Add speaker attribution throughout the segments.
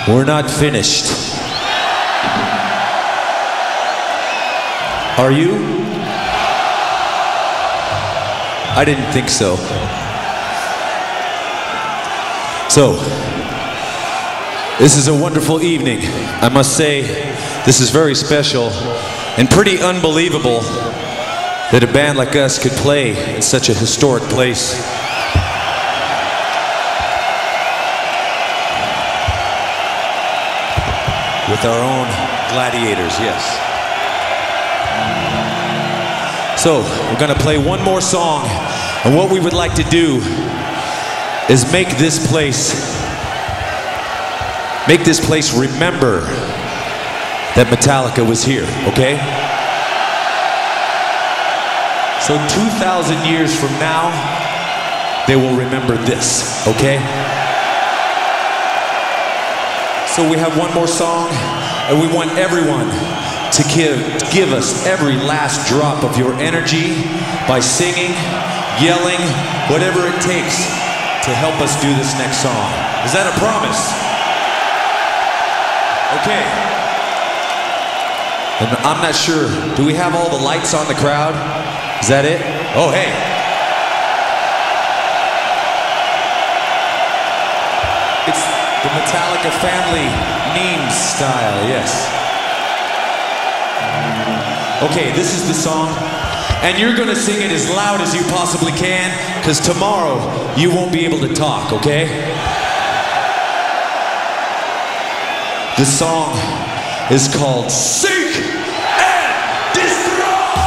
Speaker 1: We're not finished. Are you? I didn't think so. So, this is a wonderful evening. I must say, this is very special and pretty unbelievable that a band like us could play in such a historic place. With our own gladiators, yes. So, we're gonna play one more song, and what we would like to do is make this place remember that Metallica was here, okay? So 2,000 years from now, they will remember this, okay? So we have one more song, and we want everyone to give us every last drop of your energy by singing, yelling, whatever it takes to help us do this next song. Is that a promise? Okay. And I'm not sure, do we have all the lights on the crowd? Is that it? Oh, hey. It's the Metallica family meme style, yes. Okay, this is the song, and you're gonna sing it as loud as you possibly can, because tomorrow you won't be able to talk, okay? The song is called Seek and Destroy!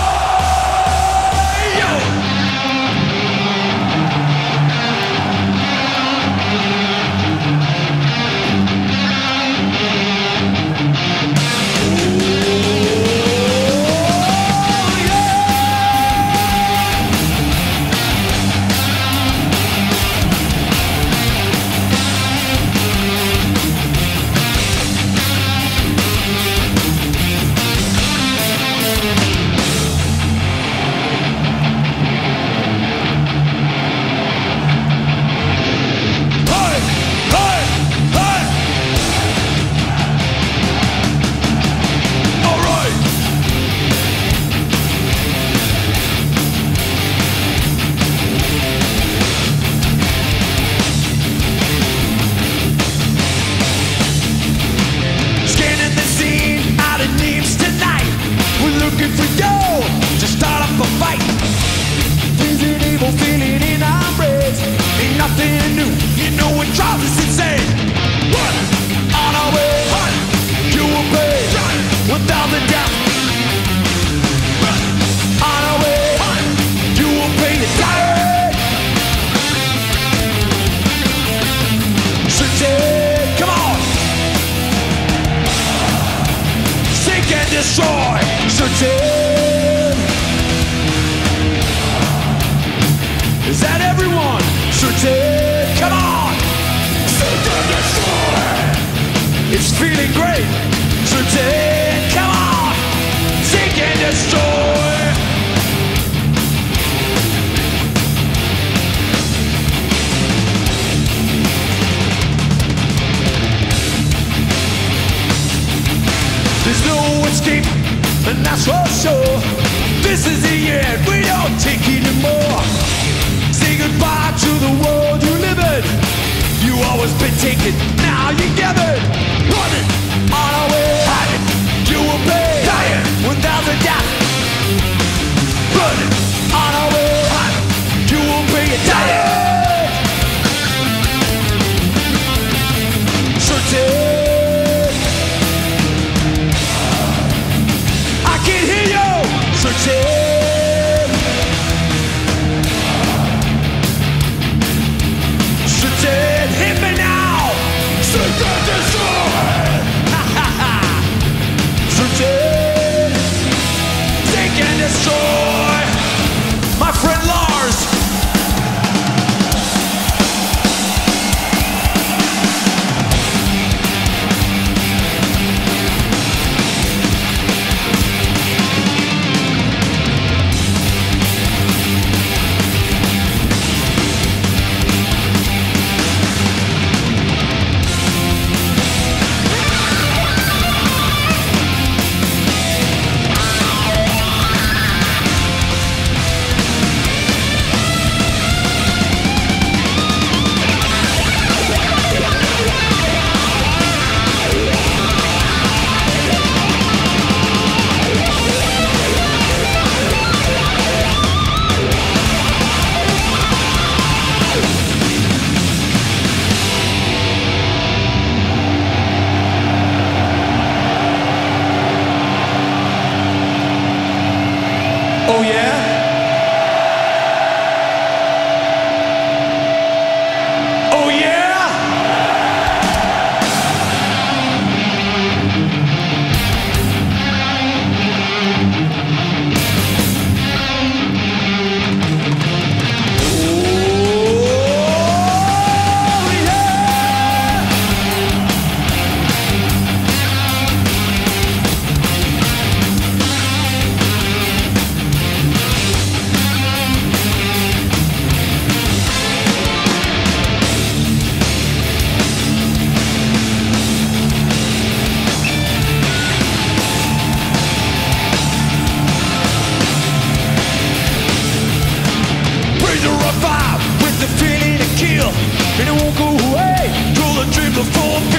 Speaker 1: Destroy, certain. Is that everyone? Certain, come on. Seek and destroy. It's feeling great. Certain, come on. Seek and destroy. There's no escape, and that's for sure. This is the end, we don't take anymore. Say goodbye to the world you live in. You always been taken, now you give it. Running on our way, hiding. You will pay, dying without a doubt. Running on our way, hiding. You will pay it, dying. Certain. Certain, certain, hit me now. Certain.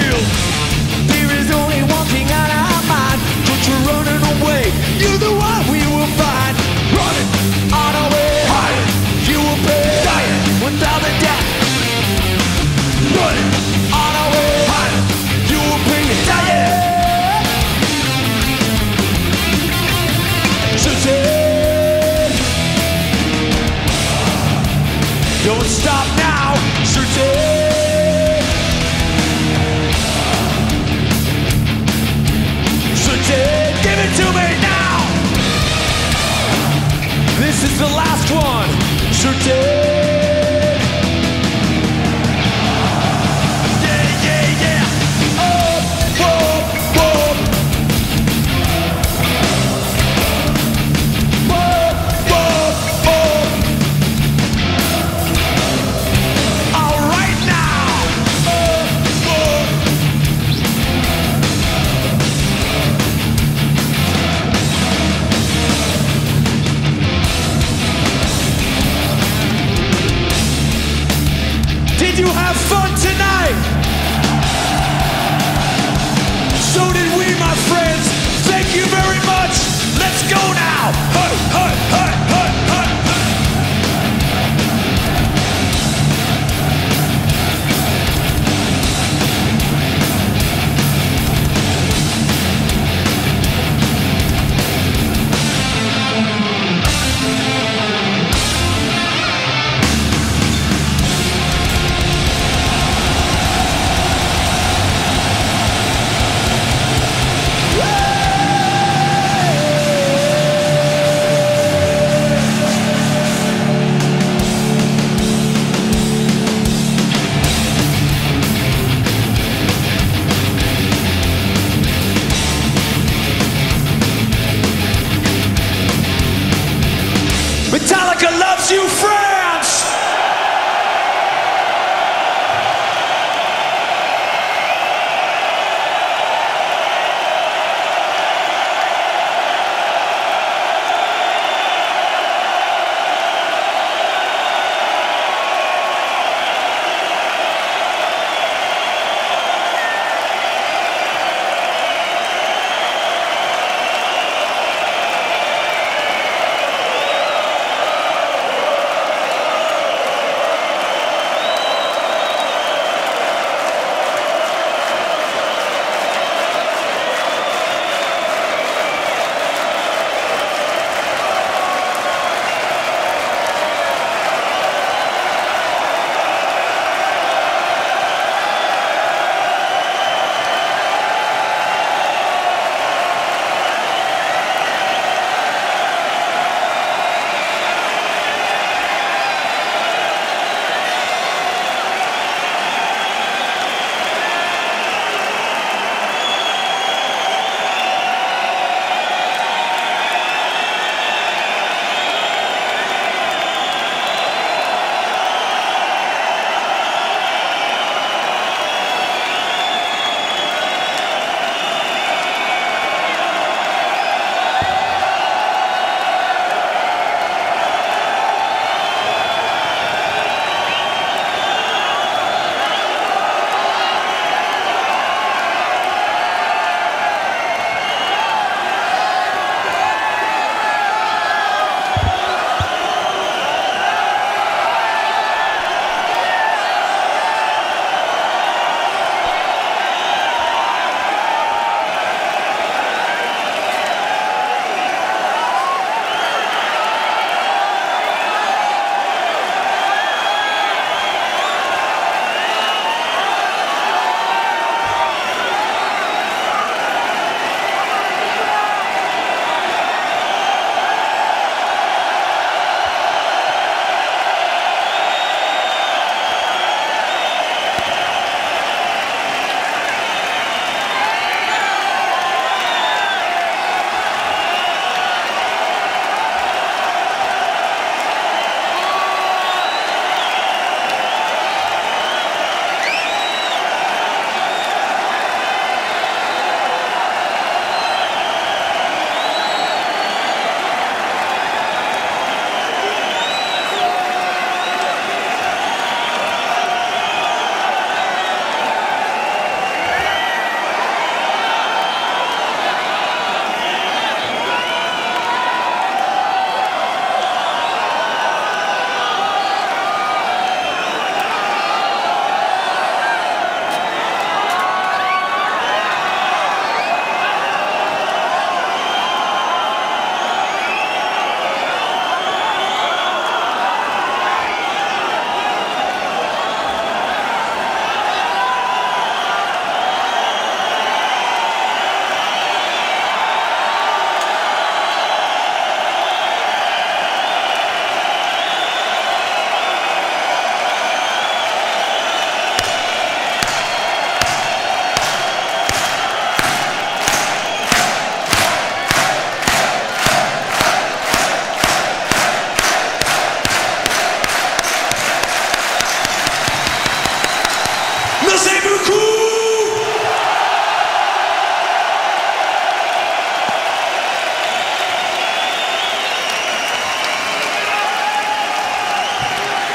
Speaker 1: feel. There is only one thing on our mind. Don't you running away, you're the one we will find. Running on our way, hiding, you will pay. Dying without a doubt. Running on our way, hiding, you will pay. Dying. Certain. Don't stop now. Certain. Certain. Give it to me now. This is the last one. Certain. Yeah, yeah, yeah. Oh, whoa, whoa. Whoa, whoa, whoa. All right now. Oh, whoa. Did you have fun tonight? So did we, my friends. Thank you very much. Let's go now. Hey, hey, hey, hey, hey, hey. Metallica loves you, France!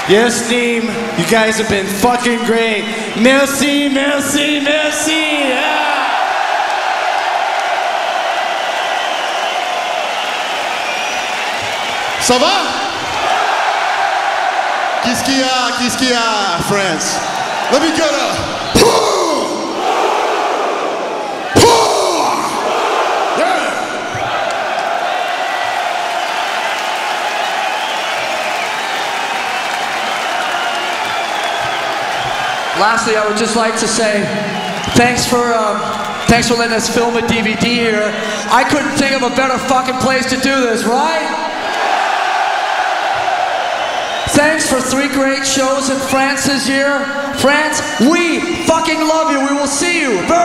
Speaker 2: Yes, team, you guys have been fucking great. Merci, merci, merci. Yeah.
Speaker 3: Ça va? Qu'est-ce qu'il y a, France? Let me get a...
Speaker 4: Lastly, I would just like to say thanks for letting us film a DVD here. I couldn't think of a better fucking place to do this, right? Thanks for 3 great shows in France this year. France, we fucking love you. We will see you very